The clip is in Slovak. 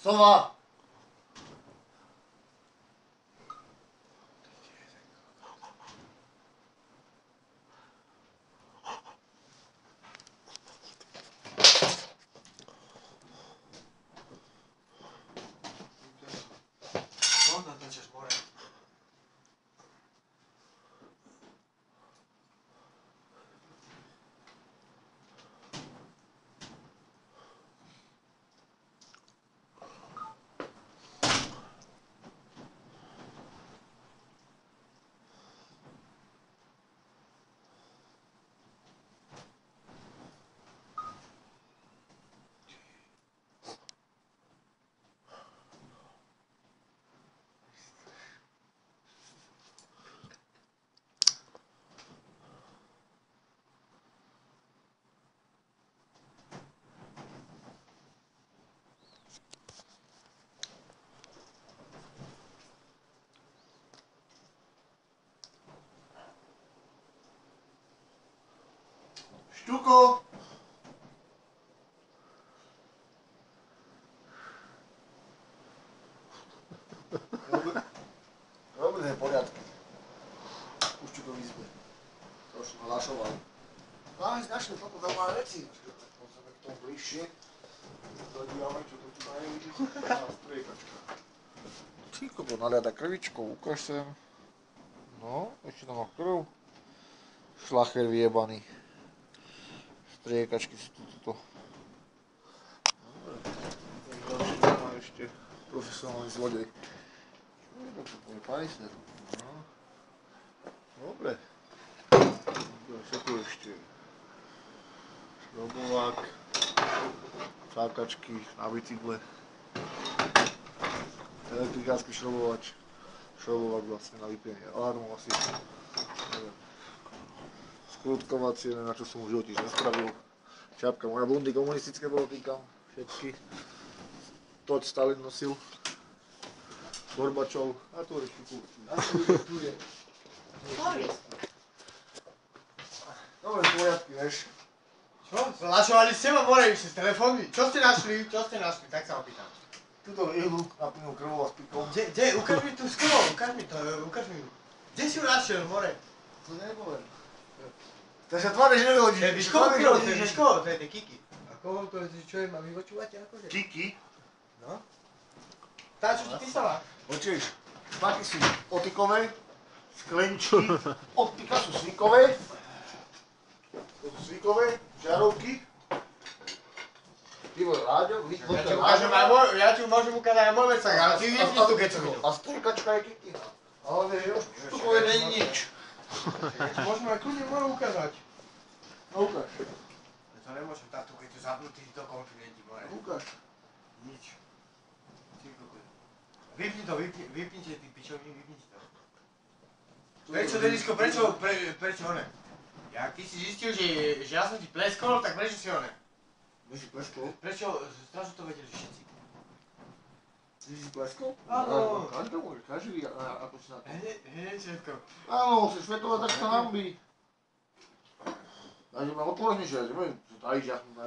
Sova! Štuko! Robíme poriadky. Už tu do izbe. Trošku hlašovali. Máme značne toto zaujímavé veci. Poďme k tomu bližšie. Zadívame, čo to tu dajú. Striekačka. Týko to naliada krvičkou, ukáž sem. No, ešte tam má krv. Šlacher vyjebaný. Striekačky sú tu. Dobre, ešte profesionálny zlodej. Čo je pajsne? Dobre. Čo tu ešte? Šrobovák, sákačky na bicykle. Elektrikársky šrobovač. Šrobovák vlastne na vypnenie alarmu asi. Skrutkovacie, neviem na čo som už životí nespravil. Čapka moja bundy komunistické bolo týkam. Všetky. Toť Stalin nosil. Gorbačov. A tu je štuku. Tu je. Dobre, poriadky, vieš. Čo? Zlašovali ste ma, more, ešte z telefóny. Čo ste našli? Čo ste našli? Tak sa opýtam. Tuto ihlu napínul krvou a s pikom. Kde? Ukáž mi tú s krvou, ukáž mi to, ukáž mi. Kde si ju našiel, more? To nepoviem. Tak sa tváre, že nevyhodíš. To je Vyškovo krv, to je Vyškovo, to je Kiki. Ako to je, čo je, mám vypočúvate akože? Kiki? No. Tá, čo ti písala? Počuješ, špaky sú otykové, sklenčky, optika sú svíkové. To sú svíkové, žiarovky. Ty vole, Láďo, Ja ti môžem ukázať aj môj vecak, ale ty vypni tú kecovinu. A striekačka je Kiki. Ale štukové není nič. Môžem aj kľudne môžem ukázať. No ukáž. To nemôžem táto, keď tu zapnutý do konfidenti, more. Ukáž. Nič. Vypni to, vypnite ty pičovní, vypnite to. Prečo, Denisko, prečo one? Jak ty si zistil, že ja som ti pleskol, tak prečo si one? Si pleskol? Prečo, strašne to vedeli všetci. Ty si pleskol? Áno. Každý, ako si na to. Hneď všetko. Áno, si svetová, tak sa hambí. Takže ma odporožníš, že tajíš, ja